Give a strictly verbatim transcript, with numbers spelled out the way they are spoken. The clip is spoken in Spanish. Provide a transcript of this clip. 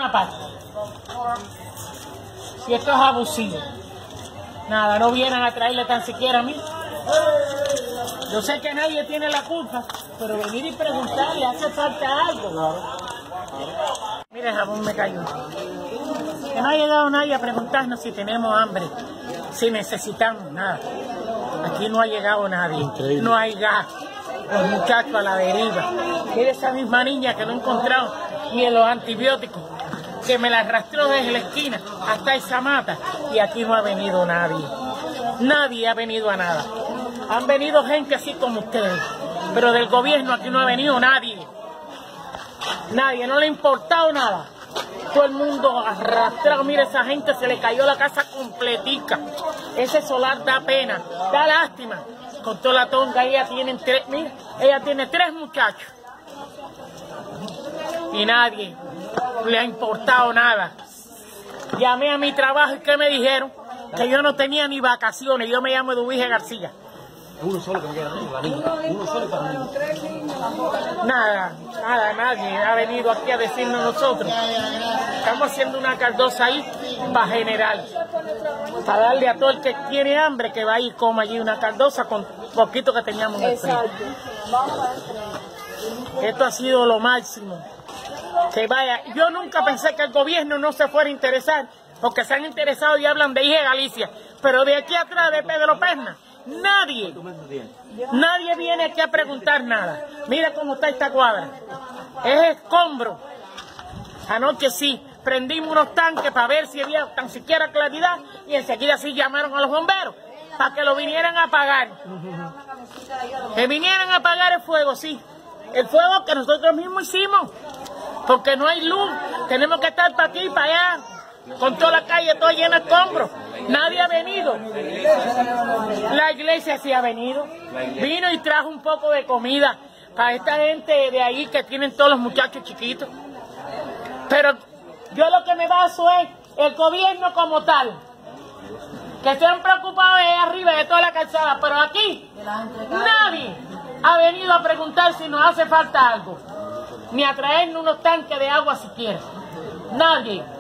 ninguna parte. Si esto es abusivo. Nada, no vienen a traerle tan siquiera a mí. Yo sé que nadie tiene la culpa, pero venir y preguntarle hace falta algo. Mire, jabón me cayó. Que no ha llegado nadie a preguntarnos si tenemos hambre, si necesitamos nada. Aquí no ha llegado nadie. Increíble. No hay gas. Los muchachos a la deriva. Mire esa misma niña que no he encontrado ni en los antibióticos, que me la arrastró desde la esquina hasta esa mata, y aquí no ha venido nadie. Nadie ha venido a nada. Han venido gente así como ustedes, pero del gobierno aquí no ha venido nadie. Nadie, no le ha importado nada. Todo el mundo arrastrado. Mire, esa gente se le cayó la casa completica. Ese solar da pena, da lástima. Con toda la tonga, ella tiene tres, mira, ella tiene tres muchachos. Y nadie le ha importado nada. Llamé a mi trabajo y ¿qué me dijeron? Que yo no tenía ni vacaciones. Yo me llamo Eduvige García. Uno solo que me queda, la niña. Uno solo para mí. Nada, nada, nadie ha venido aquí a decirnos nosotros. Estamos haciendo una caldosa ahí para general. Para darle a todo el que tiene hambre que va y coma allí una caldosa con poquito que teníamos en el frío. Esto ha sido lo máximo. Que vaya, yo nunca pensé que el gobierno no se fuera a interesar, porque se han interesado y hablan de I G E Galicia, pero de aquí atrás de Pedro Perna, nadie, nadie viene aquí a preguntar nada. Mira cómo está esta cuadra, es escombro. Anoche sí, prendimos unos tanques para ver si había tan siquiera claridad, y enseguida sí llamaron a los bomberos para que lo vinieran a apagar. Que vinieran a apagar el fuego, sí, el fuego que nosotros mismos hicimos. Porque no hay luz, tenemos que estar para aquí y para allá, con toda la calle toda llena de escombros. Nadie ha venido. La iglesia sí ha venido. Vino y trajo un poco de comida para esta gente de ahí que tienen todos los muchachos chiquitos. Pero yo lo que me baso es el gobierno como tal, que se han preocupado de arriba de toda la calzada, pero aquí nadie ha venido a preguntar si nos hace falta algo, ni a traernos unos tanques de agua siquiera. Nadie.